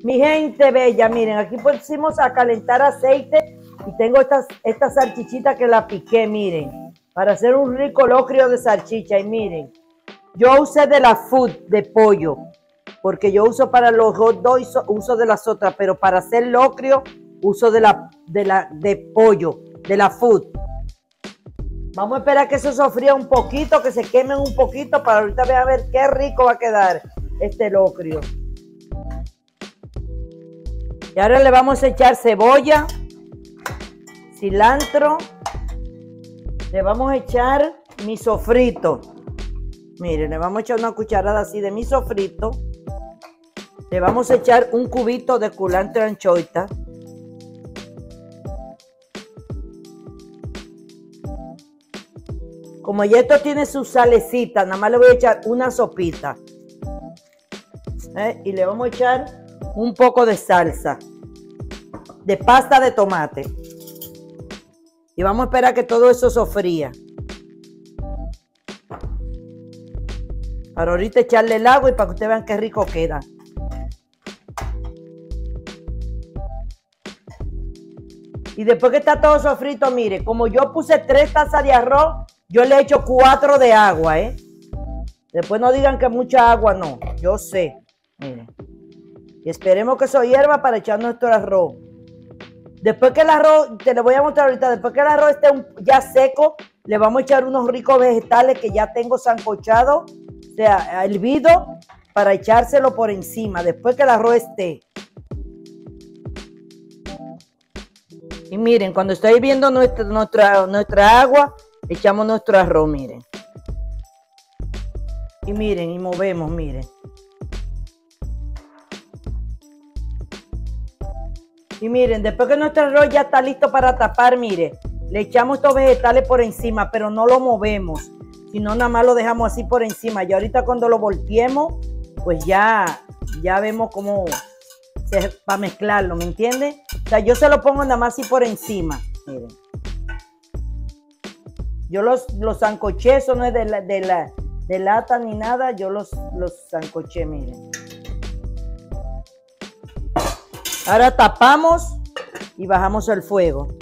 Mi gente bella, miren, aquí pusimos a calentar aceite y tengo esta salchichita que la piqué, miren, para hacer un rico locrio de salchicha. Y miren, yo usé de la Food de pollo, porque yo uso para los hot dogs, uso de las otras, pero para hacer locrio uso de pollo, de la Food. Vamos a esperar que eso sofría un poquito, que se quemen un poquito, para ahorita vean a ver qué rico va a quedar este locrio. Y ahora le vamos a echar cebolla, cilantro, le vamos a echar mi sofrito. Miren, le vamos a echar una cucharada así de mi sofrito. Le vamos a echar un cubito de culantro anchoita. Como ya esto tiene su salecita, nada más le voy a echar una sopita. Y le vamos a echar un poco de salsa, de pasta de tomate. Y vamos a esperar que todo eso sofría. Para ahorita echarle el agua y para que ustedes vean qué rico queda. Y después que está todo sofrito, mire, como yo puse 3 tazas de arroz, yo le echo 4 de agua, Después no digan que mucha agua, no. Yo sé, miren. Y esperemos que eso hierva para echar nuestro arroz. Después que el arroz, te lo voy a mostrar ahorita, después que el arroz esté ya seco, le vamos a echar unos ricos vegetales que ya tengo sancochado, o sea, hervido, para echárselo por encima, después que el arroz esté. Y miren, cuando está hirviendo nuestra agua, echamos nuestro arroz, miren. Y miren, y movemos, miren. Y miren, después que nuestro arroz ya está listo para tapar, miren, le echamos estos vegetales por encima, pero no lo movemos, sino nada más lo dejamos así por encima. Y ahorita cuando lo volteemos, pues ya vemos cómo para mezclarlo, ¿me entienden? O sea, yo se lo pongo nada más así por encima, miren. Yo los sancoché, eso no es de lata ni nada, yo los sancoché, miren. Ahora tapamos y bajamos el fuego.